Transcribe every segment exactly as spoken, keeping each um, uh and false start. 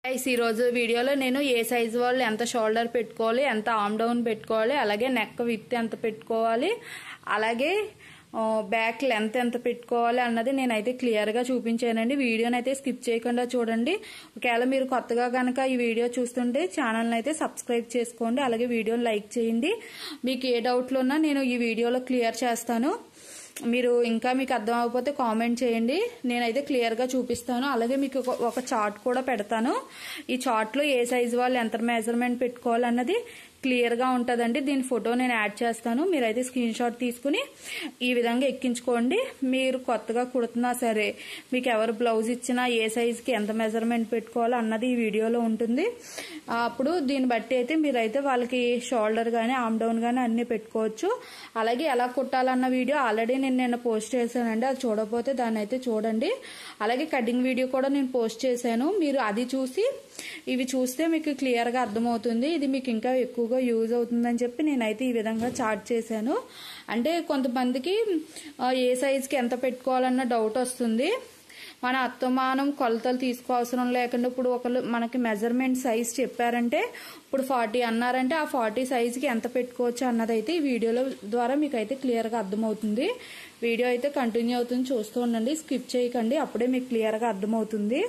ఈ రోజు వీడియోలో నేను ఏ సైజ్ వాళ్ళు ఎంత షోల్డర్ పెట్టుకోవాలి, ఎంత ఆర్మ్ డౌన్ పెట్టుకోవాలి, అలాగే నెక్ విత్ ఎంత పెట్టుకోవాలి, అలాగే బ్యాక్ లెంత్ ఎంత పెట్టుకోవాలి అన్నది నేనైతే క్లియర్ గా చూపించానండి. వీడియోని అయితే స్కిప్ చేయకుండా చూడండి. ఒకవేళ మీరు కొత్తగా కనుక ఈ వీడియో చూస్తుంటే ఛానల్ అయితే సబ్స్క్రైబ్ చేసుకోండి, అలాగే వీడియోని లైక్ చేయండి. మీకు ఏ డౌట్లు ఉన్నా నేను ఈ వీడియోలో క్లియర్ చేస్తాను. మీరు ఇంకా మీకు అర్థం అవ్వకపోతే కామెంట్ చేయండి, నేనైతే క్లియర్ గా చూపిస్తాను. అలాగే మీకు ఒక చార్ట్ కూడా పెడతాను. ఈ చార్ట్ లో ఏ సైజ్ వాళ్ళు ఎంత మెజర్మెంట్ పెట్టుకోవాలన్నది క్లియర్ గా ఉంటదండి. దీని ఫోటో నేను యాడ్ చేస్తాను, మీరైతే స్క్రీన్ షాట్ తీసుకుని ఈ విధంగా ఎక్కించుకోండి. మీరు కొత్తగా కుడుతున్నా సరే, మీకు ఎవరు బ్లౌజ్ ఇచ్చినా ఏ సైజ్ కి ఎంత మెజర్మెంట్ పెట్టుకోవాలో అన్నది ఈ వీడియోలో ఉంటుంది. అప్పుడు దీన్ని బట్టి అయితే మీరైతే వాళ్ళకి షోల్డర్ గానీ ఆర్మ్ డౌన్ గానీ అన్ని పెట్టుకోవచ్చు. అలాగే ఎలా కుట్టాలన్న వీడియో ఆల్రెడీ నేను నిన్న పోస్ట్ చేశానండి, అది చూడకపోతే దాన్ని అయితే చూడండి. అలాగే కటింగ్ వీడియో కూడా నేను పోస్ట్ చేశాను, మీరు అది చూసి ఇవి చూస్తే మీకు క్లియర్ గా అర్థమవుతుంది. ఇది మీకు ఇంకా ఎక్కువగా యూజ్ అవుతుందని చెప్పి నేనైతే ఈ విధంగా చార్ట్ చేశాను. అంటే కొంతమందికి ఏ సైజ్కి ఎంత పెట్టుకోవాలన్న డౌట్ వస్తుంది. మన అత్తమానం కొలతలు తీసుకోవసరం లేకుండా ఇప్పుడు ఒకరు మనకి మెజర్మెంట్ సైజ్ చెప్పారంటే, ఇప్పుడు ఫార్టీ అన్నారంటే ఆ ఫార్టీ సైజ్కి ఎంత పెట్టుకోవచ్చు అన్నదైతే ఈ వీడియోలో ద్వారా మీకు అయితే క్లియర్గా అర్థమవుతుంది. వీడియో అయితే కంటిన్యూ అవుతుంది, చూస్తూ ఉండండి, స్కిప్ చేయకండి, అప్పుడే మీకు క్లియర్గా అర్థమవుతుంది.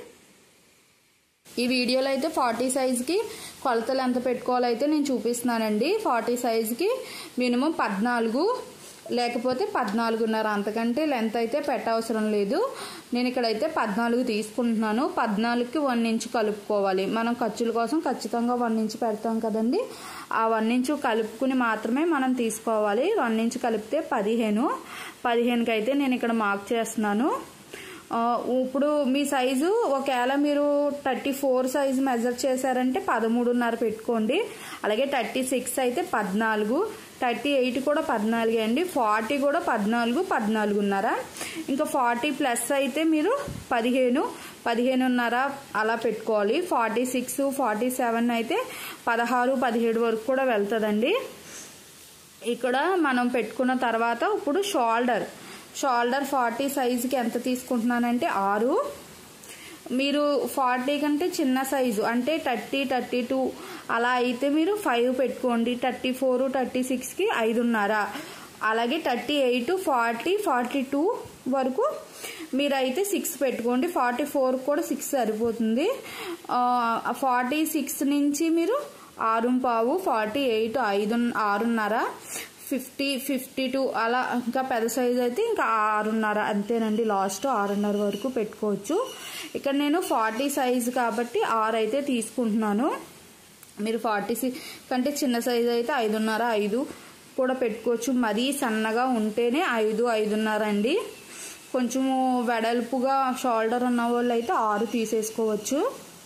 ఈ వీడియోలో అయితే ఫార్టీ సైజ్కి కొలతలు ఎంత పెట్టుకోవాలైతే నేను చూపిస్తున్నానండి. ఫార్టీ సైజ్కి మినిమం పద్నాలుగు లేకపోతే పద్నాలుగున్నర, అంతకంటే లెంత్ అయితే పెట్టవసరం లేదు. నేను ఇక్కడైతే పద్నాలుగు తీసుకుంటున్నాను. పద్నాలుగుకి వన్ ఇంచ్ కలుపుకోవాలి. మనం ఖర్చుల కోసం ఖచ్చితంగా వన్ ఇంచ్ పెడతాం కదండి, ఆ వన్ ఇంచ్ కలుపుకుని మాత్రమే మనం తీసుకోవాలి. వన్ ఇంచ్ కలిపితే పదిహేను పదిహేనుకి అయితే నేను ఇక్కడ మార్క్ చేస్తున్నాను. ఇప్పుడు మీ సైజు ఒకవేళ మీరు థర్టీ ఫోర్ సైజు మెజర్ చేశారంటే పదమూడున్నర పెట్టుకోండి. అలాగే థర్టీ సిక్స్ అయితే పద్నాలుగు, థర్టీ ఎయిట్ కూడా పద్నాలుగు అండి, ఫార్టీ కూడా పద్నాలుగు పద్నాలుగున్నర, ఇంకా ఫార్టీ ప్లస్ అయితే మీరు పదిహేను పదిహేనున్నర అలా పెట్టుకోవాలి. ఫార్టీ సిక్స్ ఫార్టీ సెవెన్ అయితే పదహారు పదిహేడు వరకు కూడా వెళ్తుందండి. ఇక్కడ మనం పెట్టుకున్న తర్వాత ఇప్పుడు షోల్డర్ షోల్డర్ ఫార్టీ సైజుకి ఎంత తీసుకుంటున్నానంటే ఆరు. మీరు ఫార్టీ కంటే చిన్న సైజు అంటే థర్టీ థర్టీ టూ అలా అయితే మీరు ఫైవ్ పెట్టుకోండి. థర్టీ ఫోర్ థర్టీ సిక్స్కి ఐదున్నర, అలాగే thirty eight forty forty two వరకు మీరైతే సిక్స్ పెట్టుకోండి. ఫార్టీ ఫోర్ కూడా సిక్స్ సరిపోతుంది. ఫార్టీ సిక్స్ నుంచి మీరు ఆరు పావు, ఫార్టీ ఎయిట్ ఐదు ఆరున్నర, ఫిఫ్టీ ఫిఫ్టీ టూ అలా ఇంకా పెద్ద సైజ్ అయితే ఇంకా ఆరున్నర అంతేనండి, లాస్ట్ ఆరున్నర వరకు పెట్టుకోవచ్చు. ఇక్కడ నేను ఫార్టీ సైజ్ కాబట్టి ఆరు అయితే తీసుకుంటున్నాను. మీరు ఫార్టీ సిక్స్ కంటే చిన్న సైజ్ అయితే ఐదున్నర ఐదు కూడా పెట్టుకోవచ్చు. మరీ సన్నగా ఉంటేనే ఐదు ఐదున్నర అండి. కొంచెము వెడల్పుగా షోల్డర్ ఉన్న వాళ్ళు అయితే ఆరు తీసేసుకోవచ్చు.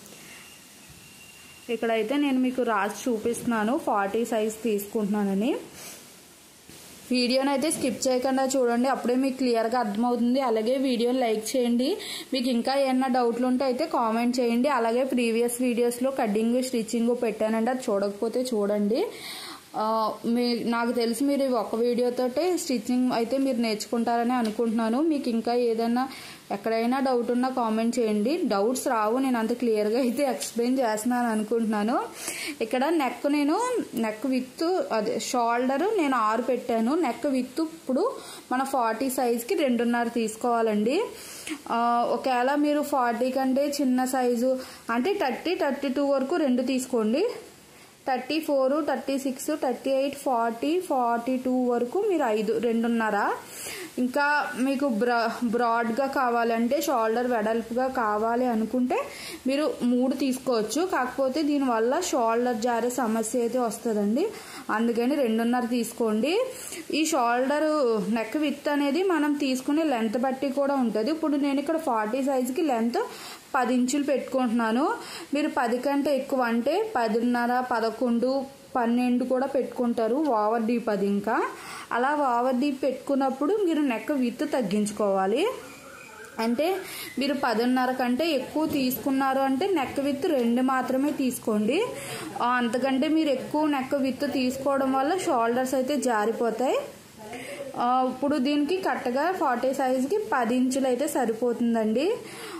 ఇక్కడైతే నేను మీకు రాసి చూపిస్తున్నాను ఫార్టీ సైజ్ తీసుకుంటున్నానని. వీడియోని అయితే స్కిప్ చేయకుండా చూడండి, అప్పుడే మీకు క్లియర్గా అర్థమవుతుంది. అలాగే వీడియోని లైక్ చేయండి. మీకు ఇంకా ఏమన్నా డౌట్లు ఉంటే అయితే కామెంట్ చేయండి. అలాగే ప్రీవియస్ వీడియోస్లో కటింగ్ స్టిచ్చింగ్ పెట్టానండి, అది చూడకపోతే చూడండి. మీ నాకు తెలిసి మీరు ఒక వీడియోతోటే స్టిచ్చింగ్ అయితే మీరు నేర్చుకుంటారని అనుకుంటున్నాను. మీకు ఇంకా ఏదైనా ఎక్కడైనా డౌట్ ఉన్నా కామెంట్ చేయండి. డౌట్స్ రావు, నేను అంత క్లియర్గా అయితే ఎక్స్ప్లెయిన్ చేస్తున్నాను అనుకుంటున్నాను. ఇక్కడ నెక్ నేను నెక్ విత్ అదే షోల్డర్ నేను ఆరు పెట్టాను. నెక్ విత్ ఇప్పుడు మన ఫార్టీ సైజ్కి రెండున్నర తీసుకోవాలండి. ఒకవేళ మీరు ఫార్టీ కంటే చిన్న సైజు అంటే థర్టీ థర్టీ టూ వరకు రెండు తీసుకోండి. Thirty four thirty six thirty eight forty forty two వరకు మీరు ఐదు రెండున్నర. ఇంకా మీకు బ్రా బ్రాడ్గా కావాలంటే షోల్డర్ వెడల్పుగా కావాలి అనుకుంటే మీరు మూడు తీసుకోవచ్చు. కాకపోతే దీనివల్ల షోల్డర్ జారే సమస్య అయితే వస్తుందండి, అందుకని రెండున్నర తీసుకోండి. ఈ షోల్డర్ నెక్ విత్ అనేది మనం తీసుకునే లెంత్ బట్టి కూడా ఉంటుంది. ఇప్పుడు నేను ఇక్కడ ఫార్టీ సైజ్కి లెంత్ పది ఇంచులు పెట్టుకుంటున్నాను. మీరు పది కంటే ఎక్కువ అంటే పదిన్నర పదకొండు పన్నెండు కూడా పెట్టుకుంటారు, ఓవర్ డీప్ అది. ఇంకా అలా ఓవర్ డీప్ పెట్టుకున్నప్పుడు మీరు నెక్ విత్ తగ్గించుకోవాలి. అంటే మీరు పదిన్నర కంటే ఎక్కువ తీసుకున్నారు అంటే నెక్ విత్ రెండు మాత్రమే తీసుకోండి. అంతకంటే మీరు ఎక్కువ నెక్ విత్ తీసుకోవడం వల్ల షోల్డర్స్ అయితే జారిపోతాయి. ఇప్పుడు దీనికి కరెక్ట్గా ఫార్టీ సైజ్కి పది ఇంచులు అయితే సరిపోతుందండి.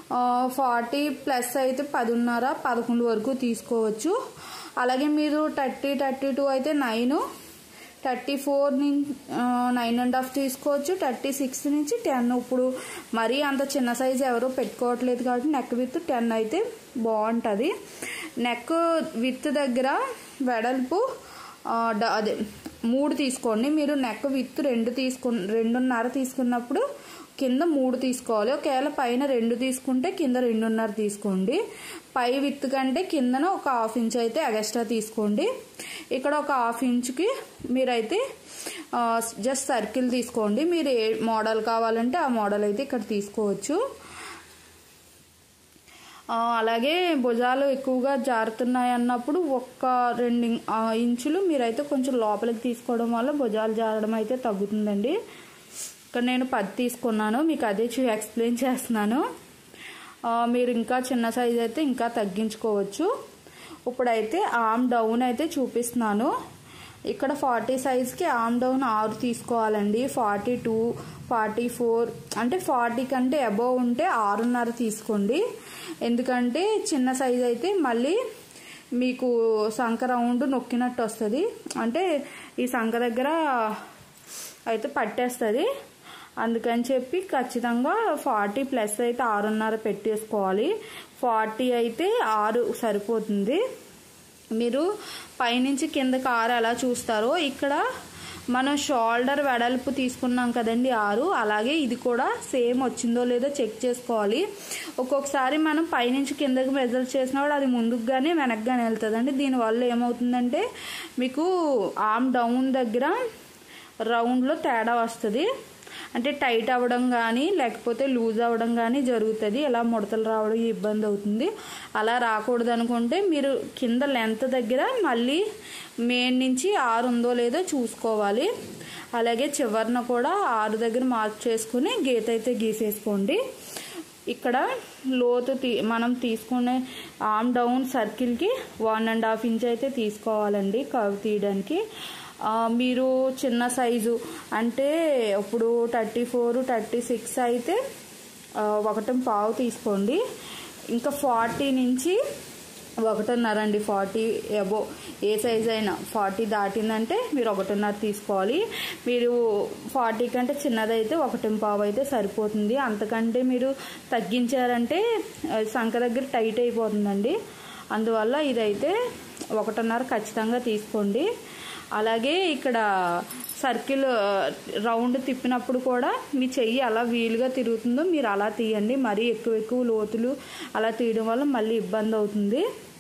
ఫార్టీ ప్లస్ అయితే పదిన్నర పదకొండు వరకు తీసుకోవచ్చు. అలాగే మీరు థర్టీ థర్టీ టూ అయితే నైన్, థర్టీ ఫోర్ నుంచి నైన్ అండ్ హాఫ్ తీసుకోవచ్చు. థర్టీ సిక్స్ నుంచి టెన్. ఇప్పుడు మరీ అంత చిన్న సైజు ఎవరు పెట్టుకోవట్లేదు కాబట్టి నెక్ విత్ టెన్ అయితే బాగుంటుంది. నెక్ విత్ దగ్గర వెడల్పు అదే మూడు తీసుకోండి. మీరు నెక్ విత్ రెండు తీసుకు రెండున్నర తీసుకున్నప్పుడు కింద మూడు తీసుకోవాలి. ఒకవేళ పైన రెండు తీసుకుంటే కింద రెండున్నర తీసుకోండి. పై విత్ కంటే కిందన ఒక హాఫ్ ఇంచ్ అయితే ఎక్స్ట్రా తీసుకోండి. ఇక్కడ ఒక హాఫ్ ఇంచ్కి మీరైతే జస్ట్ సర్కిల్ తీసుకోండి. మీరు ఏ మోడల్ కావాలంటే ఆ మోడల్ అయితే ఇక్కడ తీసుకోవచ్చు. అలాగే భుజాలు ఎక్కువగా జారుతున్నాయి అన్నప్పుడు ఒక్క రెండు ఇంచులు మీరైతే కొంచెం లోపలికి తీసుకోవడం వల్ల భుజాలు జారడం అయితే తగ్గుతుందండి. ఇక్కడ నేను పది తీసుకున్నాను, మీకు అదే ఎక్స్ప్లెయిన్ చేస్తున్నాను. మీరు ఇంకా చిన్న సైజ్ అయితే ఇంకా తగ్గించుకోవచ్చు. ఇప్పుడైతే ఆర్మ్ డౌన్ అయితే చూపిస్తున్నాను. ఇక్కడ ఫార్టీ సైజ్కి ఆర్మ్ డౌన్ ఆరు తీసుకోవాలండి. ఫార్టీ టూ ఫార్టీ ఫోర్ అంటే ఫార్టీ కంటే అబోవ్ ఉంటే ఆరున్నర తీసుకోండి. ఎందుకంటే చిన్న సైజ్ అయితే మళ్ళీ మీకు సంక రౌండ్ నొక్కినట్టు వస్తుంది. అంటే ఈ సంక దగ్గర అయితే పట్టేస్తుంది. అందుకని చెప్పి ఖచ్చితంగా ఫార్టీ ప్లస్ అయితే ఆరున్నర పెట్టేసుకోవాలి. ఫార్టీ అయితే ఆరు సరిపోతుంది. మీరు పైనుంచి కిందకి ఆరు ఎలా చూస్తారో ఇక్కడ మనం షోల్డర్ వెడల్పు తీసుకున్నాం కదండి ఆరు, అలాగే ఇది కూడా సేమ్ వచ్చిందో లేదో చెక్ చేసుకోవాలి. ఒక్కొక్కసారి మనం పైనుంచి కిందకి మెజర్ చేసినప్పుడు అది ముందుకుగానే వెనక్గానే వెళ్తుందండి. దీనివల్ల ఏమవుతుందంటే మీకు ఆర్మ్ డౌన్ దగ్గర రౌండ్లో తేడా వస్తుంది. అంటే టైట్ అవ్వడం కానీ లేకపోతే లూజ్ అవ్వడం కానీ జరుగుతుంది. ఇలా ముడతలు రావడం ఇబ్బంది అవుతుంది. అలా రాకూడదు అనుకుంటే మీరు కింద లెంత్ దగ్గర మళ్ళీ మెయిన్ నుంచి ఆరు ఉందో లేదో చూసుకోవాలి. అలాగే చివరన కూడా ఆరు దగ్గర మార్క్ చేసుకుని గీత అయితే గీసేసుకోండి. ఇక్కడ లోతు తీ మనం తీసుకునే ఆర్మ్ డౌన్ సర్కిల్కి వన్ అండ్ హాఫ్ ఇంచ్ అయితే తీసుకోవాలండి కర్వ్ తీయడానికి. మీరు చిన్న సైజు అంటే ఇప్పుడు థర్టీ ఫోర్ థర్టీ సిక్స్ అయితే ఒకటి పావు తీసుకోండి. ఇంకా ఫార్టీ నుంచి ఒకటిన్నర అండి. ఫార్టీ అబో ఏ సైజ్ అయినా ఫార్టీ దాటిందంటే మీరు ఒకటిన్నర తీసుకోవాలి. మీరు ఫార్టీ కంటే చిన్నదైతే ఒకటి పావు అయితే సరిపోతుంది. అంతకంటే మీరు తగ్గించారంటే సంక దగ్గర టైట్ అయిపోతుందండి. అందువల్ల ఇదైతే ఒకటిన్నర ఖచ్చితంగా తీసుకోండి. అలాగే ఇక్కడ సర్కిల్ రౌండ్ తిప్పినప్పుడు కూడా మీ చెయ్యి అలా వీలుగా తిరుగుతుందో మీరు అలా తీయండి. మరీ ఎక్కువ ఎక్కువ లోతులు అలా తీయడం వల్ల మళ్ళీ ఇబ్బంది అవుతుంది.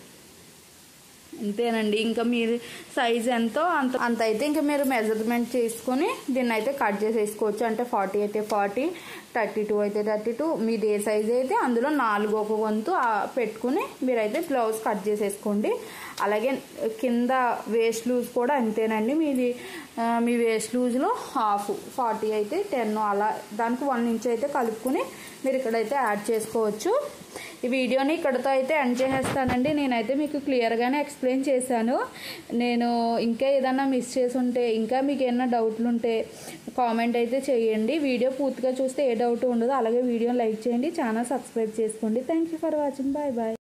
అంతేనండి. ఇంకా మీరు సైజ్ ఎంతో అంత అంత అయితే ఇంకా మీరు మెజర్మెంట్ చేసుకొని దీన్ని అయితే కట్ చేసేసుకోవచ్చు. అంటే ఫార్టీ అయితే ఫార్టీ, థర్టీ టూ అయితే థర్టీ టూ మీది ఏ సైజ్ అయితే అందులో నాలుగు ఒక వంతు పెట్టుకుని మీరైతే బ్లౌజ్ కట్ చేసేసుకోండి. అలాగే కింద వేస్ట్ లూజ్ కూడా అంతేనండి. మీది మీ వేస్ట్ లూజ్లో హాఫ్ ఫార్టీ అయితే టెన్ అలా దానికి వన్ ఇంచ్ అయితే కలుపుకుని మీరు ఇక్కడైతే యాడ్ చేసుకోవచ్చు. ఈ వీడియోని ఇక్కడతో అయితే ఎండ్ చేసేస్తానండి. నేనైతే మీకు క్లియర్గానే ఎక్స్ప్లెయిన్ చేశాను. నేను ఇంకా ఏదైనా మిస్ చేసి ఉంటే ఇంకా మీకు ఏమైనా డౌట్లు ఉంటే కామెంట్ అయితే చేయండి. వీడియో పూర్తిగా చూస్తే ఏ డౌట్ ఉండదు. అలాగే వీడియోని లైక్ చేయండి, ఛానల్ సబ్స్క్రైబ్ చేసుకోండి. Thank you for watching. Bye bye.